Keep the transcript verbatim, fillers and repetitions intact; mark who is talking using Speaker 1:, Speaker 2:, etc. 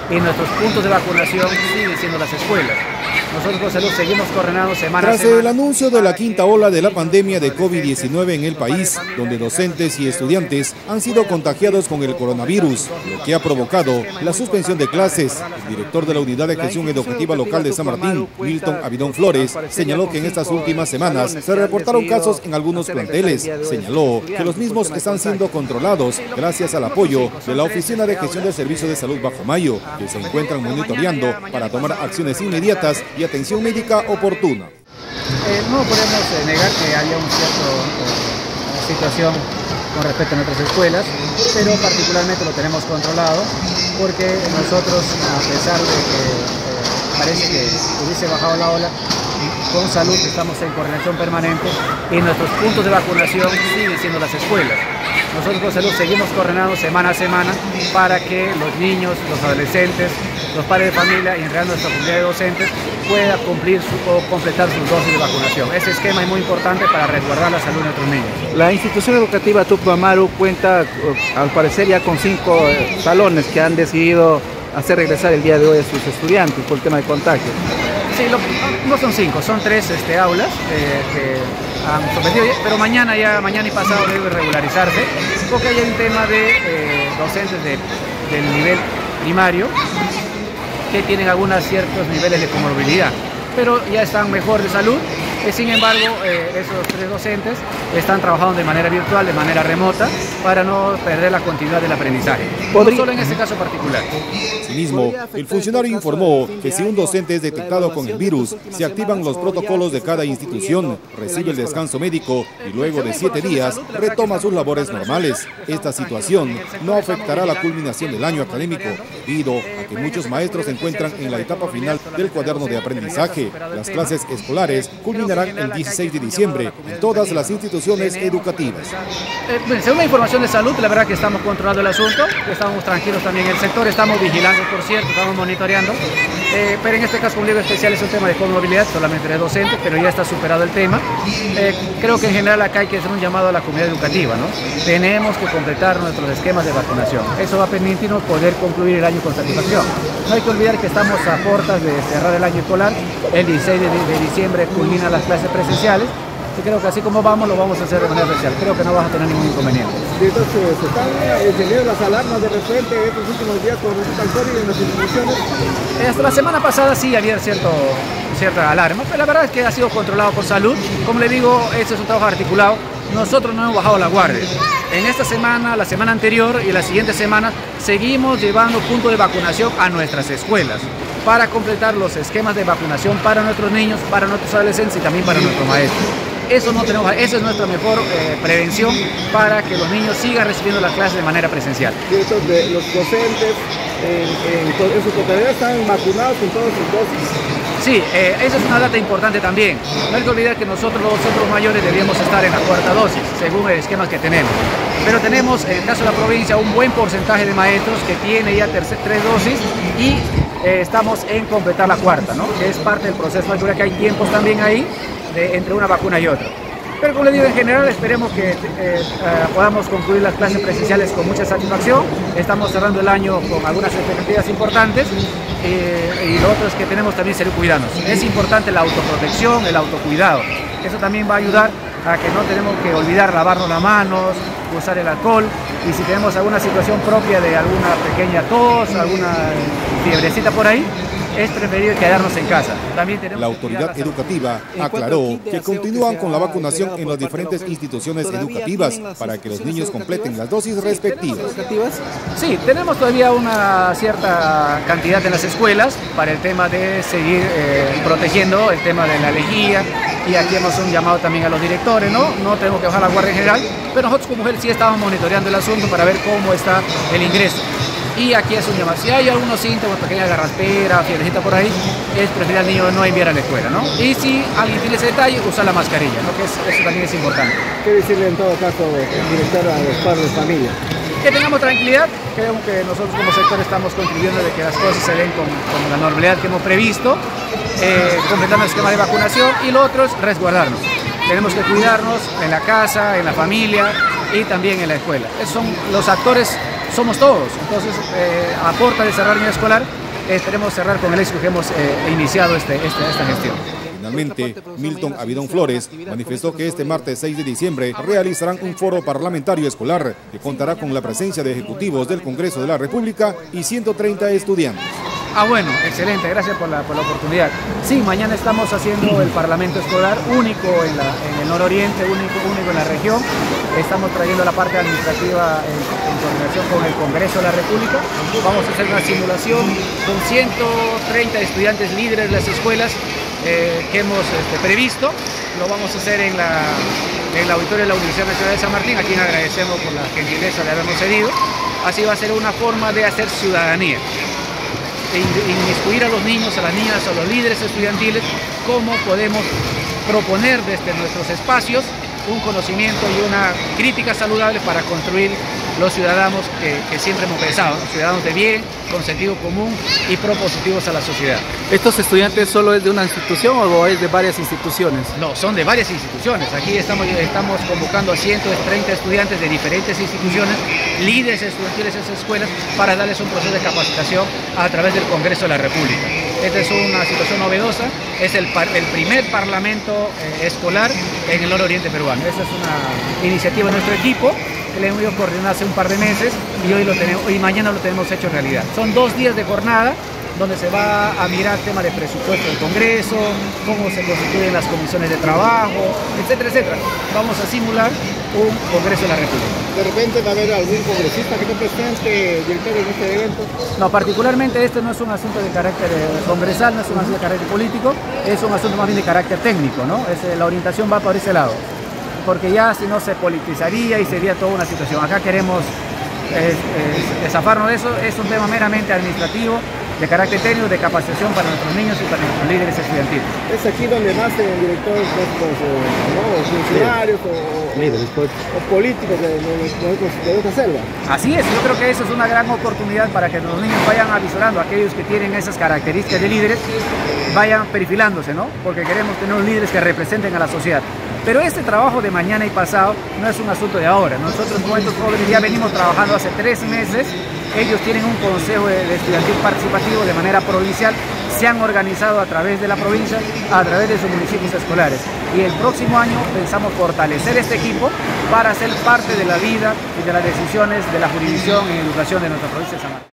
Speaker 1: y nuestros puntos de vacunación siguen siendo las escuelas. Nosotros con salud seguimos coordinando semana a semana.
Speaker 2: Tras el anuncio de la quinta ola de la pandemia de COVID diecinueve en el país, donde docentes y estudiantes han sido contagiados con el coronavirus, lo que ha provocado la suspensión de clases, el director de la Unidad de Gestión Educativa Local de San Martín, Milton Avidón Flores, señaló que en estas últimas semanas se reportaron casos en algunos planteles. Señaló que los mismos están siendo controlados gracias al apoyo de la Oficina de Gestión del Servicio de Salud Bajo Mayo, que se encuentran monitoreando para tomar acciones inmediatas y atención médica oportuna.
Speaker 1: Eh, no podemos eh, negar que haya una cierta eh, situación con respecto a nuestras escuelas, pero particularmente lo tenemos controlado porque nosotros, a pesar de que eh, parece que hubiese bajado la ola, con salud estamos en coordinación permanente y nuestros puntos de vacunación siguen siendo las escuelas. Nosotros con salud seguimos coordinando semana a semana para que los niños, los adolescentes, los padres de familia y en realidad nuestra comunidad de docentes pueda cumplir su, o completar sus dosis de vacunación. Ese esquema es muy importante para resguardar la salud de nuestros niños.
Speaker 3: La institución educativa Tupac Amaru cuenta, al parecer, ya con cinco salones que han decidido hacer regresar el día de hoy a sus estudiantes por el tema de contagio.
Speaker 1: Sí, lo, no son cinco, son tres este, aulas eh, que han sometido, pero mañana ya mañana y pasado debe regularizarse porque hay un tema de eh, docentes de, del nivel primario que tienen algunos ciertos niveles de comorbilidad, pero ya están mejor de salud. Eh, sin embargo, eh, esos tres docentes están trabajando de manera virtual, de manera remota, para no perder la continuidad del aprendizaje. No solo en este caso particular.
Speaker 2: Asimismo, el funcionario informó que si un docente es detectado con el virus, se activan los protocolos de cada institución, recibe el descanso médico y luego de siete días retoma sus labores normales. Esta situación no afectará la culminación del año académico, debido a que muchos maestros se encuentran en la etapa final del cuaderno de aprendizaje. Las clases escolares culminarán el dieciséis de diciembre en todas las instituciones educativas.
Speaker 1: Eh, bueno, según la información de salud, la verdad que estamos controlando el asunto, estamos tranquilos también en el sector, estamos vigilando, por cierto, estamos monitoreando, eh, pero en este caso un libro especial es un tema de comorbilidad, solamente de docentes, pero ya está superado el tema. Eh, creo que en general acá hay que hacer un llamado a la comunidad educativa, ¿no? Tenemos que completar nuestros esquemas de vacunación, eso va a permitirnos poder concluir el año con satisfacción. No hay que olvidar que estamos a puertas de cerrar el año escolar, el dieciséis de diciembre culminan las clases presenciales y creo que así como vamos lo vamos a hacer de manera especial. Creo que no vas a tener ningún inconveniente.
Speaker 4: Entonces, ¿se están encendiendo las alarmas de repente estos últimos días con respecto al COVID en las instituciones?
Speaker 1: Eh, hasta la semana pasada sí había cierto, cierta alarma, pero la verdad es que ha sido controlado por salud. Como le digo, este es un trabajo articulado. Nosotros no hemos bajado la guardia. En esta semana, la semana anterior y la siguiente semana seguimos llevando puntos de vacunación a nuestras escuelas para completar los esquemas de vacunación para nuestros niños, para nuestros adolescentes y también para nuestros maestros. Eso no tenemos, esa es nuestra mejor eh, prevención para que los niños sigan recibiendo las clases de manera presencial.
Speaker 4: Ciertos de los docentes en, en, en su totalidad están vacunados con todas sus dosis.
Speaker 1: Sí, eh, esa es una data importante también. No hay que olvidar que nosotros los centros mayores deberíamos estar en la cuarta dosis, según el esquema que tenemos. Pero tenemos, en el caso de la provincia, un buen porcentaje de maestros que tiene ya tercer, tres dosis y eh, estamos en completar la cuarta, ¿no? Que es parte del proceso. Hay que ver que hay tiempos también ahí de, entre una vacuna y otra. Pero como le digo, en general esperemos que eh, eh, podamos concluir las clases presenciales con mucha satisfacción. Estamos cerrando el año con algunas expectativas importantes eh, y lo otro es que tenemos también que cuidarnos. Es importante la autoprotección, el autocuidado. Eso también va a ayudar a que no tenemos que olvidar lavarnos las manos, usar el alcohol, y si tenemos alguna situación propia de alguna pequeña tos, alguna fiebrecita por ahí, es preferible quedarnos en casa. También tenemos
Speaker 2: la autoridad educativa aclaró que continúan con la vacunación en las diferentes instituciones educativas para que los niños completen las dosis respectivas.
Speaker 1: Sí, tenemos todavía una cierta cantidad en las escuelas para el tema de seguir eh, protegiendo el tema de la lejía, y aquí hemos un llamado también a los directores, ¿no? No tenemos que bajar la guardia en general, pero nosotros como mujer sí estamos monitoreando el asunto para ver cómo está el ingreso. Y aquí es un llamado, si hay algunos síntomas, pequeña garraspera, fiebrecita por ahí, es preferible al niño no enviar a la escuela, ¿no? Y si alguien tiene ese detalle, usar la mascarilla, ¿no? Que es, eso también es importante.
Speaker 4: ¿Qué decirle en todo caso, director, a los padres de familia?
Speaker 1: Que tengamos tranquilidad, creo que nosotros como sector estamos contribuyendo de que las cosas se den con, con la normalidad que hemos previsto, eh, completando el esquema de vacunación, y lo otro es resguardarnos. Tenemos que cuidarnos en la casa, en la familia y también en la escuela. Esos son los actores somos todos. Entonces, eh, a puerta de cerrar el año escolar, esperemos cerrar con el éxito que hemos eh, iniciado este, este, esta gestión.
Speaker 2: Finalmente, Milton Avidón Flores manifestó que este martes seis de diciembre realizarán un foro parlamentario escolar que contará con la presencia de ejecutivos del Congreso de la República y ciento treinta estudiantes.
Speaker 1: Ah, bueno, excelente, gracias por la, por la oportunidad. Sí, mañana estamos haciendo el Parlamento Escolar, único en, la, en el nororiente, único, único en la región. Estamos trayendo la parte administrativa en, en coordinación con el Congreso de la República. Vamos a hacer una simulación con ciento treinta estudiantes líderes de las escuelas eh, que hemos este, previsto. Lo vamos a hacer en la, en la auditorio de la Universidad Nacional de San Martín, a quien agradecemos por la gentileza de habernos cedido. Así va a ser una forma de hacer ciudadanía. Inmiscuir a los niños, a las niñas, a los líderes estudiantiles, cómo podemos proponer desde nuestros espacios un conocimiento y una crítica saludable para construir los ciudadanos que, que siempre hemos pensado, ¿no? Ciudadanos de bien, con sentido común y propositivos a la sociedad.
Speaker 3: ¿Estos estudiantes solo es de una institución o es de varias instituciones?
Speaker 1: No, son de varias instituciones. Aquí estamos, estamos convocando a ciento treinta estudiantes de diferentes instituciones, líderes estudiantiles de esas escuelas, para darles un proceso de capacitación a través del Congreso de la República. Esta es una situación novedosa, es el, par, el primer parlamento eh, escolar en el nororiente peruano. Esa es una iniciativa de nuestro equipo, que le hemos ido coordinando hace un par de meses y hoy, lo tenemos, y mañana lo tenemos hecho realidad. Son dos días de jornada donde se va a mirar temas de presupuesto del Congreso, cómo se constituyen las comisiones de trabajo, etcétera, etcétera. Vamos a simular un Congreso de la República.
Speaker 4: ¿De repente va a haber algún congresista que esté presente, director, en este evento?
Speaker 1: No, particularmente este no es un asunto de carácter congresal, no es un asunto de carácter político, es un asunto más bien de carácter técnico, ¿no? Es, la orientación va por ese lado, porque ya si no se politizaría y sería toda una situación. Acá queremos eh, eh, zafarnos de eso, es un tema meramente administrativo, de carácter técnico, de capacitación para nuestros niños y para nuestros líderes estudiantiles.
Speaker 4: ¿Es aquí donde nacen directores, ¿no? funcionarios o, líderes, pues. o políticos de, de, de, de otra selva?
Speaker 1: Así es, yo creo que eso es una gran oportunidad para que los niños vayan avisorando a aquellos que tienen esas características de líderes, vayan perfilándose, ¿no? Porque queremos tener líderes que representen a la sociedad. Pero este trabajo de mañana y pasado no es un asunto de ahora. Nosotros con estos jóvenes ya venimos trabajando hace tres meses. Ellos tienen un consejo de estudiantil participativo de manera provincial. Se han organizado a través de la provincia, a través de sus municipios escolares. Y el próximo año pensamos fortalecer este equipo para ser parte de la vida y de las decisiones de la jurisdicción en educación de nuestra provincia de San Martín.